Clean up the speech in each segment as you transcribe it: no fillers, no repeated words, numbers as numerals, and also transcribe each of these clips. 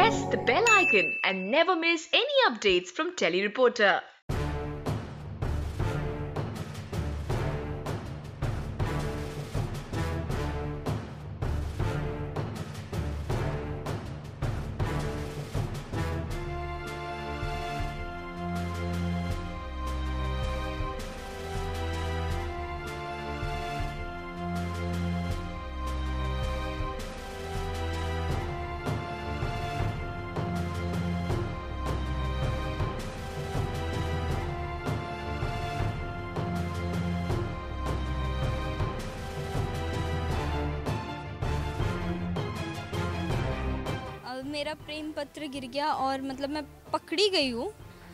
press the bell icon and never miss any updates from Telly Reporter. मेरा प्रेम पत्र गिर गया और मतलब मैं पकड़ी गई हूँ,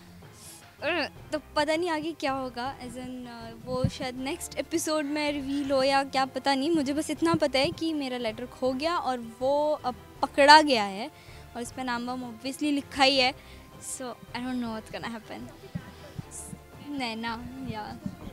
तो पता नहीं आगे क्या होगा। एज एन वो शायद नेक्स्ट एपिसोड में रिवील हो या क्या, पता नहीं। मुझे बस इतना पता है कि मेरा लेटर खो गया और वो अब पकड़ा गया है और इस पर नाम वाम ऑब्वियसली लिखा ही है। So I don't know what's gonna happen. Naina, yeah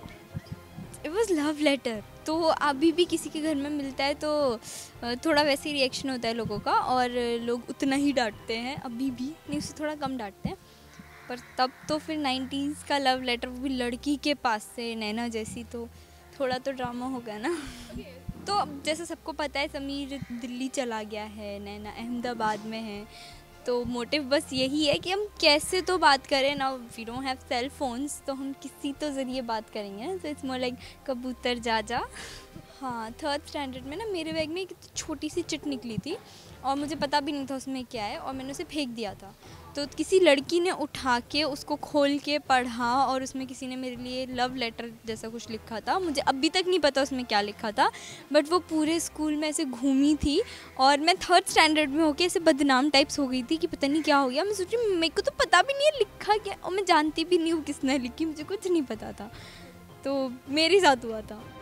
it was love letter. तो अभी भी किसी के घर में मिलता है तो थोड़ा वैसे ही रिएक्शन होता है लोगों का, और लोग उतना ही डांटते हैं। अभी भी नहीं, उससे थोड़ा कम डांटते हैं, पर तब तो फिर 90s का लव लेटर, वो भी लड़की के पास से, नैना जैसी, तो थोड़ा तो ड्रामा होगा ना। तो अब जैसे सबको पता है, समीर दिल्ली चला गया है, नैना अहमदाबाद में है, तो मोटिव बस यही है कि हम कैसे तो बात करें ना। We don't have cell phones, तो हम किसी तो ज़रिए बात करेंगे। तो इट्स मोर लाइक कबूतर जा जा। हाँ, 3rd स्टैंडर्ड में ना मेरे बैग में एक छोटी सी चिट निकली थी और मुझे पता भी नहीं था उसमें क्या है, और मैंने उसे फेंक दिया था। तो किसी लड़की ने उठा के उसको खोल के पढ़ा और उसमें किसी ने मेरे लिए लव लेटर जैसा कुछ लिखा था। मुझे अभी तक नहीं पता उसमें क्या लिखा था, बट वो पूरे स्कूल में ऐसे घूमी थी और मैं 3rd स्टैंडर्ड में होके ऐसे बदनाम टाइप्स हो गई थी कि पता नहीं क्या हो गया। मैं सोच रही मेरे को तो पता भी नहीं है लिखा क्या, और मैं जानती भी नहीं हूँ किसने लिखी, मुझे कुछ नहीं पता था। तो मेरे साथ हुआ था।